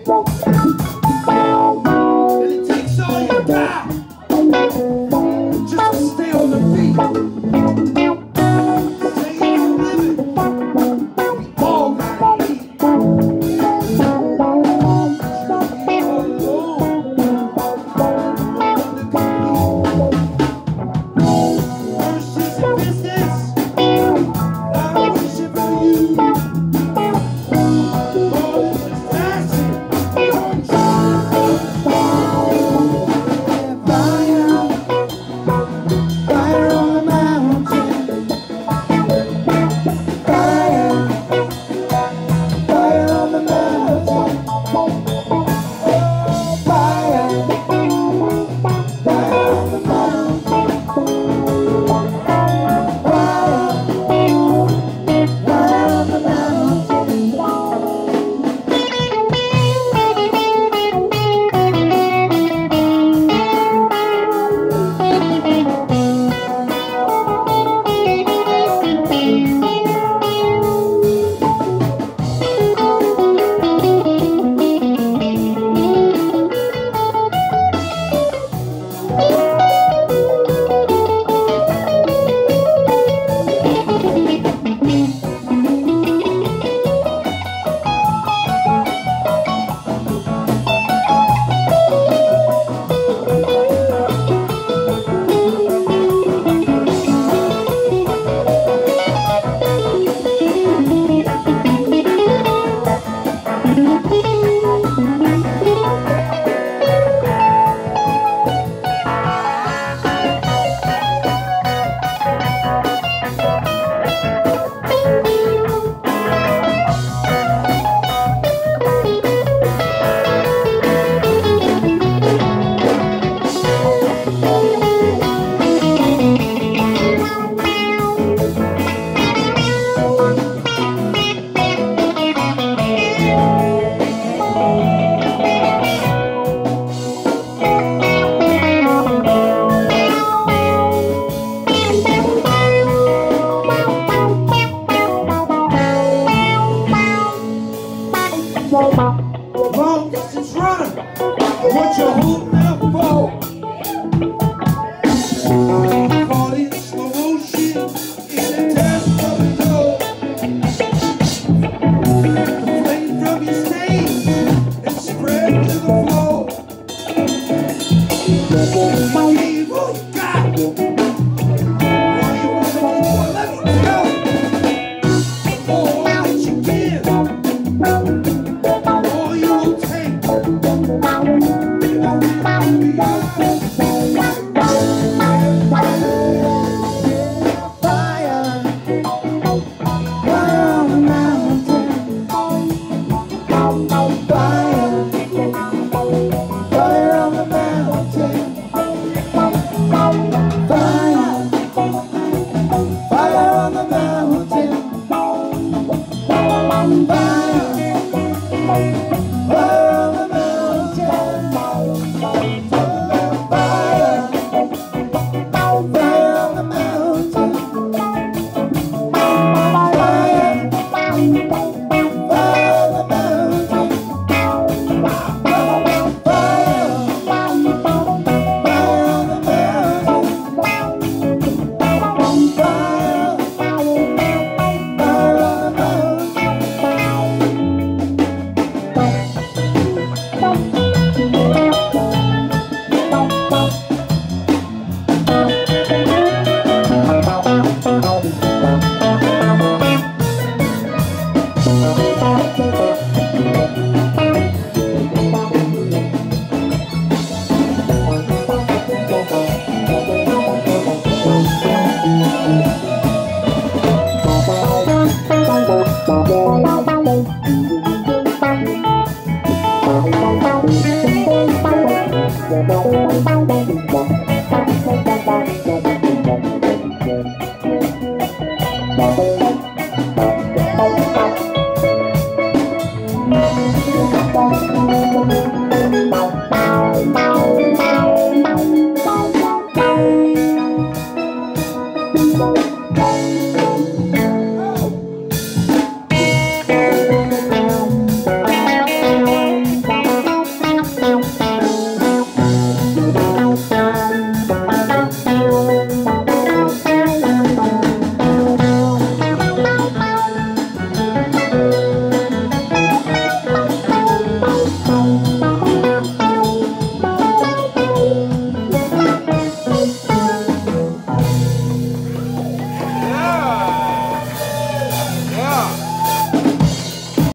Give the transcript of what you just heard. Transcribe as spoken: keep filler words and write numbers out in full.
And it takes all your time just to stay on the beat. Stay in the living. We all gotta eat. We all alone. First is the business. I'm wishing for you. Long distance runner, what you holding out for? Caught in slow motion in the test of the door. The flame from your stage and spread to the floor. Give all you got. All you want to do, let me go. All that you give. Fire